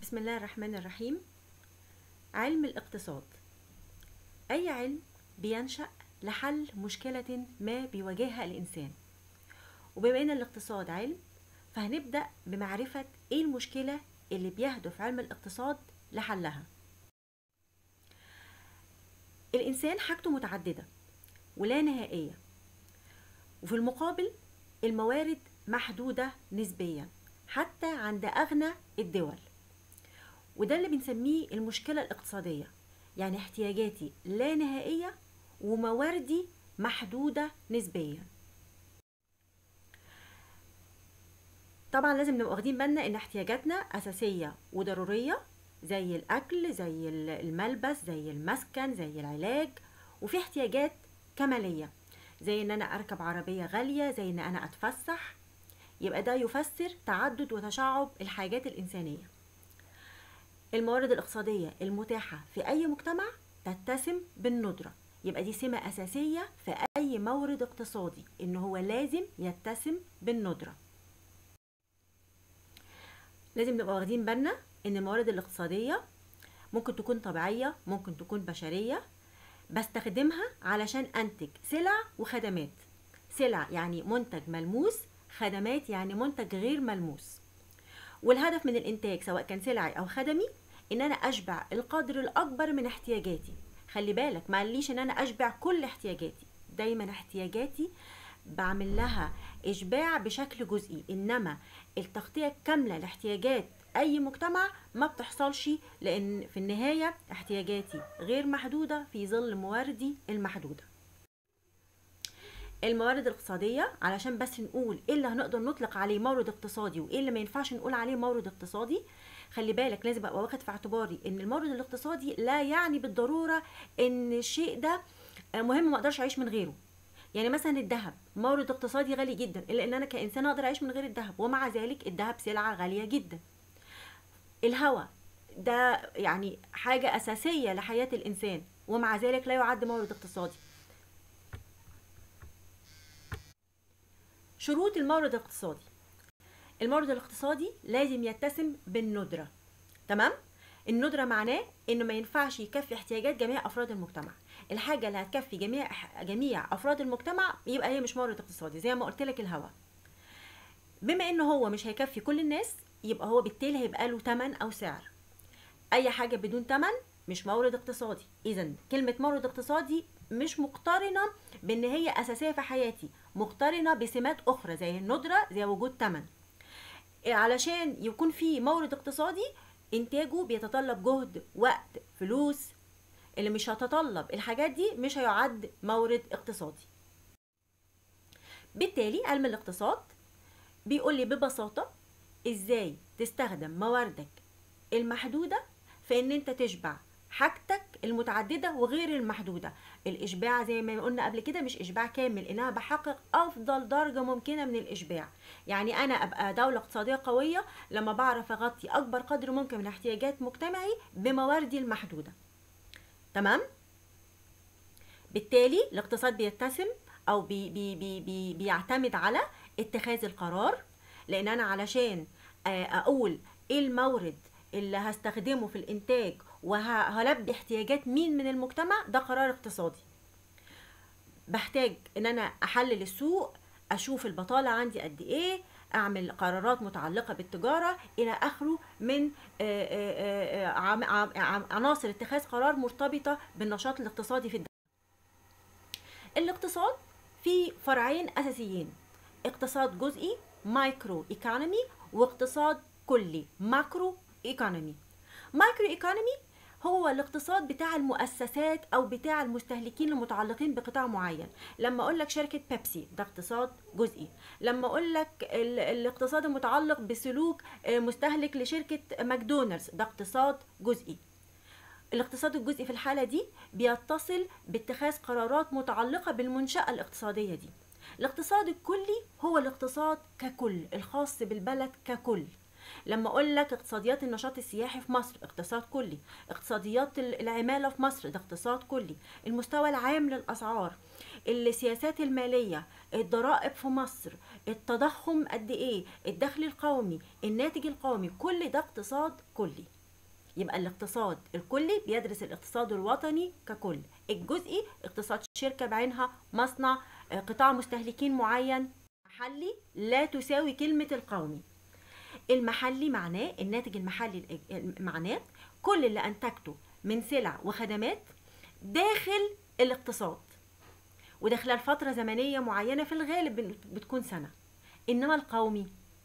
بسم الله الرحمن الرحيم. علم الاقتصاد أي علم بينشأ لحل مشكلة ما بيواجهها الإنسان، وبما أن الاقتصاد علم فهنبدأ بمعرفة إيه المشكلة اللي بيهدف علم الاقتصاد لحلها. الإنسان حاجته متعددة ولا نهائية، وفي المقابل الموارد محدودة نسبيا حتى عند أغنى الدول، وده اللي بنسميه المشكلة الاقتصادية، يعني احتياجاتي لا نهائية ومواردي محدودة نسبيا. طبعا لازم نبقى واخدين بالنا ان احتياجاتنا أساسية وضرورية، زي الأكل، زي الملبس، زي المسكن، زي العلاج، وفي احتياجات كمالية زي ان انا اركب عربية غالية، زي ان انا اتفسح. يبقى ده يفسر تعدد وتشعب الحاجات الإنسانية. الموارد الاقتصادية المتاحة في أي مجتمع تتسم بالندرة، يبقى دي سمة أساسية في أي مورد اقتصادي، إن هو لازم يتسم بالندرة. لازم نبقى واخدين بالنا إن الموارد الاقتصادية ممكن تكون طبيعية، ممكن تكون بشرية، بستخدمها علشان أنتج سلع وخدمات. سلع يعني منتج ملموس، خدمات يعني منتج غير ملموس. والهدف من الإنتاج سواء كان سلعي أو خدمي ان انا اشبع القدر الاكبر من احتياجاتي. خلي بالك، ما قاليش ان انا اشبع كل احتياجاتي، دايما احتياجاتي بعمل لها اشباع بشكل جزئي، انما التغطية الكاملة لاحتياجات اي مجتمع ما بتحصلش، لان في النهاية احتياجاتي غير محدودة في ظل مواردي المحدودة. الموارد الاقتصادية علشان بس نقول ايه اللي هنقدر نطلق عليه مورد اقتصادي وايه اللي ما ينفعش نقول عليه مورد اقتصادي. خلي بالك، لازم ابقى واخد في اعتباري ان المورد الاقتصادي لا يعني بالضرورة ان الشيء ده مهم ما اقدرش اعيش من غيره. يعني مثلا الذهب مورد اقتصادي غالي جدا، الا ان انا كانسان اقدر اعيش من غير الذهب، ومع ذلك الذهب سلعة غالية جدا. الهواء ده يعني حاجة اساسية لحياة الانسان، ومع ذلك لا يعد مورد اقتصادي. شروط المورد الاقتصادي: المورد الاقتصادي لازم يتسم بالندرة. تمام؟ الندرة معناه انه ما ينفعش يكفي احتياجات جميع افراد المجتمع. الحاجة اللي هتكفي جميع افراد المجتمع يبقى هي مش مورد اقتصادي. زي ما قلت لك الهواء، بما انه هو مش هيكفي كل الناس، يبقى هو بالتالي هيبقى له ثمن او سعر. اي حاجة بدون ثمن مش مورد اقتصادي. اذا كلمة مورد اقتصادي مش مقترنة بان هي اساسية في حياتي، مقترنة بسمات اخرى زي الندرة، زي وجود ثمن. علشان يكون في مورد اقتصادي انتاجه بيتطلب جهد، وقت، فلوس. اللي مش هتطلب الحاجات دي مش هيعد مورد اقتصادي. بالتالي علم الاقتصاد بيقول لي ببساطة ازاي تستخدم مواردك المحدودة في ان انت تشبع حاجتك المتعددة وغير المحدودة. الاشباع زي ما قلنا قبل كده مش اشباع كامل، انها بحقق افضل درجة ممكنة من الاشباع. يعني انا ابقى دولة اقتصادية قوية لما بعرف اغطي اكبر قدر ممكن من احتياجات مجتمعي بمواردي المحدودة. تمام؟ بالتالي الاقتصاد بيتسم او بيعتمد على اتخاذ القرار، لان انا علشان اقول ايه المورد اللي هستخدمه في الانتاج وهلبي احتياجات مين من المجتمع، ده قرار اقتصادي. بحتاج ان انا احلل السوق، اشوف البطالة عندي قد ايه، اعمل قرارات متعلقة بالتجارة الى اخره من عناصر اتخاذ قرار مرتبطة بالنشاط الاقتصادي في الدولة. الاقتصاد فيه فرعين اساسيين: اقتصاد جزئي مايكرو ايكونومي، واقتصاد كلي ماكرو ايكونومي. مايكرو ايكونومي هو الاقتصاد بتاع المؤسسات او بتاع المستهلكين المتعلقين بقطاع معين. لما اقول لك شركه بيبسي ده اقتصاد جزئي. لما اقول لك الاقتصاد المتعلق بسلوك مستهلك لشركه ماكدونالدز ده اقتصاد جزئي. الاقتصاد الجزئي في الحالة دي بيتصل باتخاذ قرارات متعلقة بالمنشأة الاقتصادية دي. الاقتصاد الكلي هو الاقتصاد ككل الخاص بالبلد ككل. لما اقول لك اقتصاديات النشاط السياحي في مصر اقتصاد كلي، اقتصاديات العمالة في مصر ده اقتصاد كلي، المستوى العام للأسعار، السياسات المالية، الضرائب في مصر، التضخم قد ايه، الدخل القومي، الناتج القومي، كل ده اقتصاد كلي. يبقى الاقتصاد الكلي بيدرس الاقتصاد الوطني ككل، الجزئي اقتصاد شركة بعينها، مصنع، قطاع مستهلكين معين. محلي لا تساوي كلمة القومي. المحلي معناه الناتج المحلي، معناه كل اللي أنتجته من سلع وخدمات داخل الاقتصاد، وده خلال فترة زمنية معينة، في الغالب بتكون سنة. إنما القومي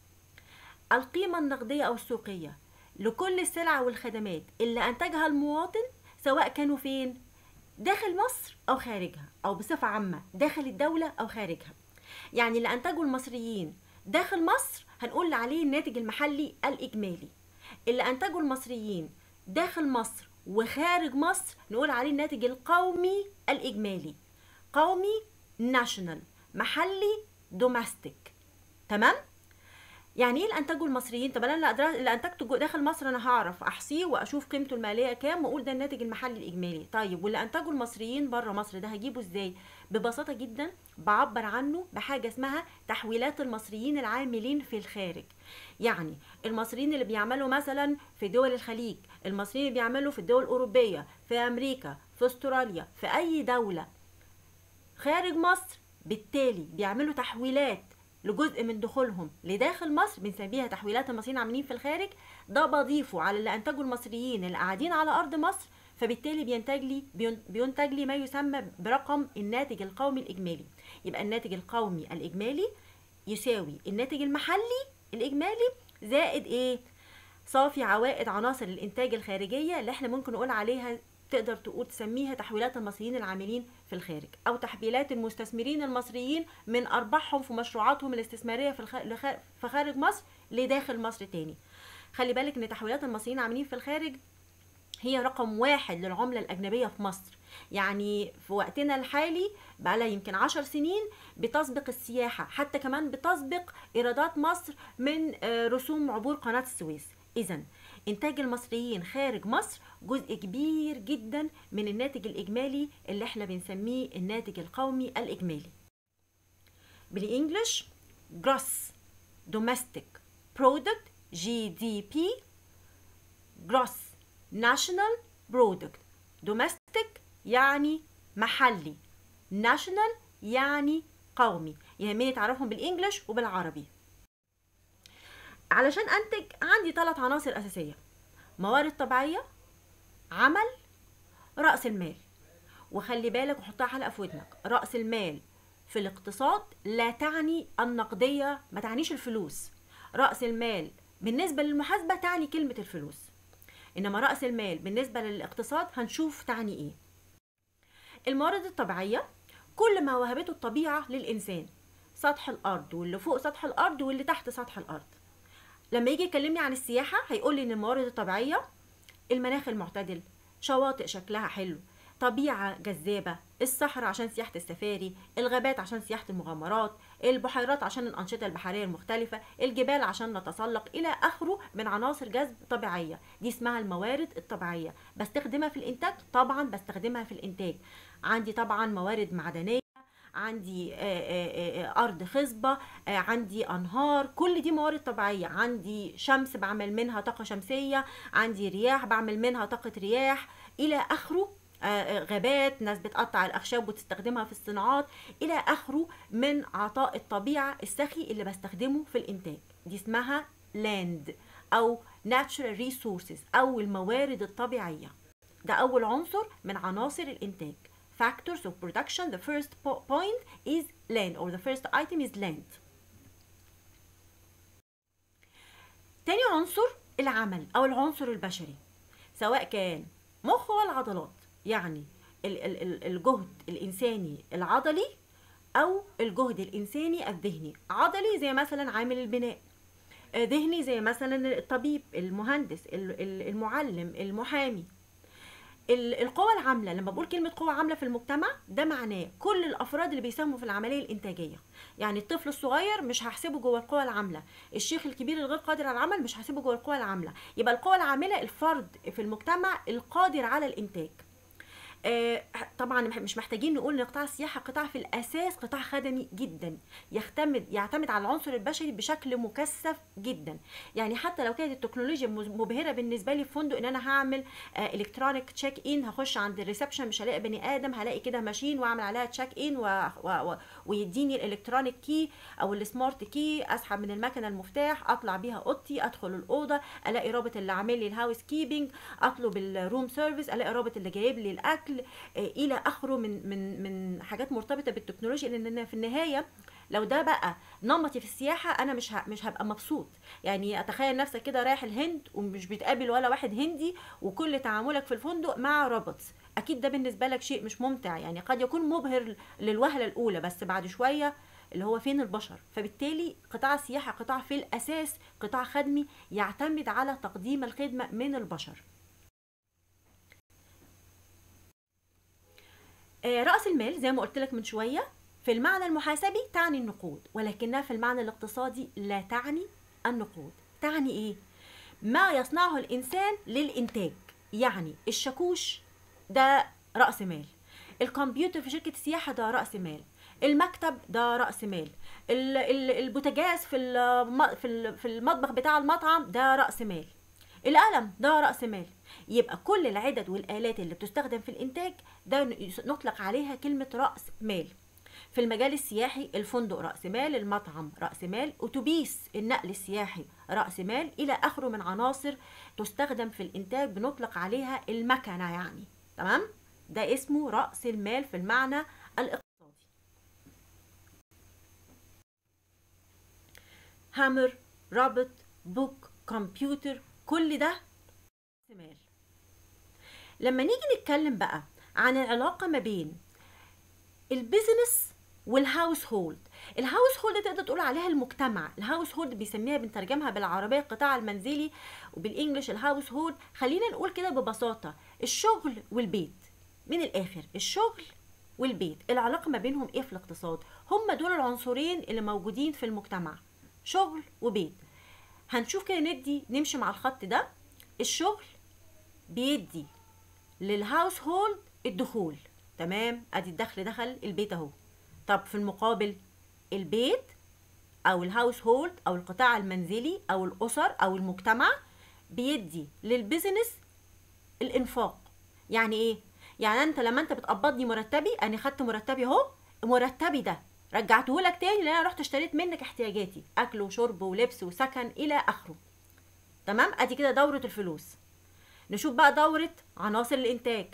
القيمة النقدية أو السوقية لكل السلع والخدمات اللي أنتجها المواطن، سواء كانوا فين، داخل مصر أو خارجها، أو بصفة عامة داخل الدولة أو خارجها. يعني اللي أنتجه المصريين داخل مصر هنقول عليه الناتج المحلي الإجمالي، اللي أنتجه المصريين داخل مصر وخارج مصر نقول عليه الناتج القومي الإجمالي. قومي national، محلي domestic. تمام؟ يعني ايه اللي انتجه المصريين؟ طب انا اللي انتجته داخل مصر انا هعرف احصيه واشوف قيمته الماليه كام واقول ده الناتج المحلي الاجمالي. طيب واللي انتجه المصريين بره مصر ده هجيبه ازاي؟ ببساطه جدا بعبر عنه بحاجه اسمها تحويلات المصريين العاملين في الخارج. يعني المصريين اللي بيعملوا مثلا في دول الخليج، المصريين اللي بيعملوا في الدول الاوروبيه، في امريكا، في استراليا، في اي دوله خارج مصر، بالتالي بيعملوا تحويلات لجزء من دخولهم لداخل مصر، بنسميها تحويلات المصريين عاملين في الخارج. ده بضيفه على اللي انتجوا المصريين اللي قاعدين على ارض مصر، فبالتالي بينتج لي ما يسمى برقم الناتج القومي الاجمالي. يبقى الناتج القومي الاجمالي يساوي الناتج المحلي الاجمالي زائد ايه؟ صافي عوائد عناصر الانتاج الخارجيه، اللي احنا ممكن نقول عليها، تقدر تقول تسميها تحويلات المصريين العاملين في الخارج، او تحويلات المستثمرين المصريين من ارباحهم في مشروعاتهم الاستثماريه في خارج مصر لداخل مصر تاني. خلي بالك ان تحويلات المصريين العاملين في الخارج هي رقم 1 للعمله الاجنبيه في مصر. يعني في وقتنا الحالي بقى لها يمكن 10 سنين بتسبق السياحه، حتى كمان بتسبق ايرادات مصر من رسوم عبور قناه السويس. اذا انتاج المصريين خارج مصر جزء كبير جدا من الناتج الاجمالي اللي احنا بنسميه الناتج القومي الاجمالي. بالانجلش gross domestic product GDP، gross national product. domestic يعني محلي، national يعني قومي. يهمني تعرفهم بالانجلش وبالعربي. علشان انتج عندي 3 عناصر اساسيه: موارد طبيعيه، عمل، راس المال. وخلي بالك وحطها حلقه في ودنك، راس المال في الاقتصاد لا تعني النقديه، ما تعنيش الفلوس. راس المال بالنسبه للمحاسبه تعني كلمه الفلوس، انما راس المال بالنسبه للاقتصاد هنشوف تعني ايه. الموارد الطبيعيه كل ما وهبته الطبيعه للانسان، سطح الارض واللي فوق سطح الارض واللي تحت سطح الارض. لما يجي يكلمني عن السياحه هيقول لي ان الموارد الطبيعيه المناخ المعتدل، شواطئ شكلها حلو، طبيعه جذابه، الصحراء عشان سياحه السفاري، الغابات عشان سياحه المغامرات، البحيرات عشان الانشطه البحريه المختلفه، الجبال عشان نتسلق الى اخره من عناصر جذب طبيعيه. دي اسمها الموارد الطبيعيه. بستخدمها في الانتاج؟ طبعا بستخدمها في الانتاج. عندي طبعا موارد معدنيه، عندي ارض خصبه، عندي انهار، كل دي موارد طبيعيه. عندي شمس بعمل منها طاقه شمسيه، عندي رياح بعمل منها طاقه رياح الى اخره. غابات، ناس بتقطع الاخشاب وتستخدمها في الصناعات الى اخره من عطاء الطبيعه السخي اللي بستخدمه في الانتاج. دي اسمها land او natural resources او الموارد الطبيعيه. ده اول عنصر من عناصر الانتاج. Factors of production. The first point is land, or the first item is land. تاني عنصر العمل أو العنصر البشري، سواء كان مخ ولا عضلات، يعني الجهد الإنساني العضلي أو الجهد الإنساني الذهني. عضلي زي مثلا عامل البناء، ذهني زي مثلا الطبيب، المهندس، المعلم، المحامي. القوى العامله، لما بقول كلمه قوه عامله في المجتمع ده معناه كل الافراد اللي بيساهموا في العمليه الانتاجيه. يعني الطفل الصغير مش هحسبه جوه القوى العامله، الشيخ الكبير الغير قادر على العمل مش هحسبه جوه القوى العامله. يبقى القوى العامله الفرد في المجتمع القادر على الانتاج. طبعا مش محتاجين نقول ان قطاع السياحه قطاع في الاساس قطاع خدمي جدا، يعتمد على العنصر البشري بشكل مكثف جدا. يعني حتى لو كانت التكنولوجيا مبهره بالنسبه لي في فندق، ان انا هعمل الكترونيك تشيك ان، هخش عند الريسبشن مش هلاقي بني ادم، هلاقي كده ماشين واعمل عليها تشيك ان ويديني الالكترونيك كي او السمارت كي، اسحب من المكنه المفتاح، اطلع بيها اوضتي، ادخل الاوضه، الاقي رابط اللي عامل لي الهاوس كيبنج، اطلب الروم سيرفيس، الاقي رابط اللي جايب لي الاكل، الى اخره من حاجات مرتبطه بالتكنولوجيا. لان في النهايه لو ده بقى نمطي في السياحه انا مش هبقى مبسوط. يعني اتخيل نفسك كده رايح الهند ومش بتقابل ولا واحد هندي، وكل تعاملك في الفندق مع روبوتس، اكيد ده بالنسبه لك شيء مش ممتع. يعني قد يكون مبهر للوهله الاولى، بس بعد شويه اللي هو فين البشر. فبالتالي قطاع السياحه قطاع في الاساس قطاع خدمي يعتمد على تقديم الخدمه من البشر. رأس المال زي ما قلت لك من شوية في المعنى المحاسبي تعني النقود، ولكنها في المعنى الاقتصادي لا تعني النقود. تعني ايه؟ ما يصنعه الإنسان للإنتاج. يعني الشاكوش ده رأس مال، الكمبيوتر في شركة السياحة ده رأس مال، المكتب ده رأس مال، البوتاجاز في المطبخ بتاع المطعم ده رأس مال، القلم ده رأس مال. يبقى كل العدد والآلات اللي بتستخدم في الإنتاج ده نطلق عليها كلمة رأس مال. في المجال السياحي الفندق رأس مال، المطعم رأس مال، أتوبيس النقل السياحي رأس مال، إلى آخره من عناصر تستخدم في الإنتاج بنطلق عليها المكنة يعني. تمام؟ ده اسمه رأس المال في المعنى الاقتصادي. هامر، رابط، بوك، كمبيوتر، كل ده رأس مال. لما نيجي نتكلم بقى عن العلاقة ما بين البيزنس والهاوس هولد. الهاوس هولد تقدر تقول عليها المجتمع. الهاوس هولد بنترجمها بالعربية القطاع المنزلي، وبالانجلش الهاوس هولد. خلينا نقول كده ببساطة الشغل والبيت. من الاخر الشغل والبيت العلاقة ما بينهم ايه في الاقتصاد؟ هم دول العنصرين اللي موجودين في المجتمع، شغل وبيت. هنشوف كده نمشي مع الخط ده. الشغل بيدي للهاوس هولد الدخول، تمام، ادي الدخل دخل البيت اهو. طب في المقابل البيت او الهاوس هولد او القطاع المنزلي او الاسر او المجتمع بيدي للبيزنس الانفاق. يعني ايه؟ يعني انت لما انت بتقبضني مرتبي، انا خدت مرتبي اهو، مرتبي ده رجعته لك تاني لان انا رحت اشتريت منك احتياجاتي، اكل وشرب ولبس وسكن الى اخره. تمام، ادي كده دورة الفلوس. نشوف بقى دورة عناصر الانتاج.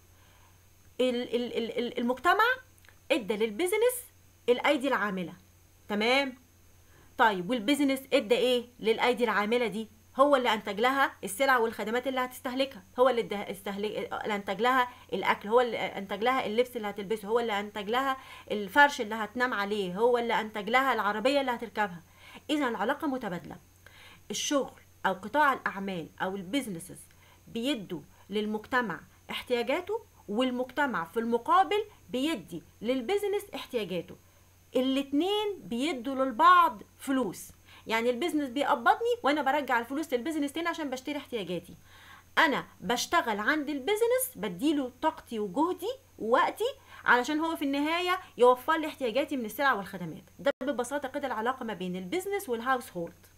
المجتمع ادى للبيزنس الايدي العامله، تمام. طيب والبيزنس ادى ايه للايدي العامله دي؟ هو اللي انتج لها السلع والخدمات اللي هتستهلكها، هو اللي انتج لها الاكل، هو اللي انتج لها اللبس اللي هتلبسه، هو اللي انتج لها الفرش اللي هتنام عليه، هو اللي انتج لها العربيه اللي هتركبها. اذا العلاقه متبادله. الشغل او قطاع الاعمال او البيزنسز بيدوا للمجتمع احتياجاته، والمجتمع في المقابل بيدي للبيزنس احتياجاته. الاتنين بيدوا للبعض فلوس. يعني البيزنس بيقبضني وانا برجع الفلوس للبيزنس تاني عشان بشتري احتياجاتي. انا بشتغل عند البيزنس بديله طاقتي وجهدي ووقتي علشان هو في النهاية يوفر لي احتياجاتي من السلع والخدمات. ده ببساطة كده العلاقة ما بين البيزنس والهاوس هولد.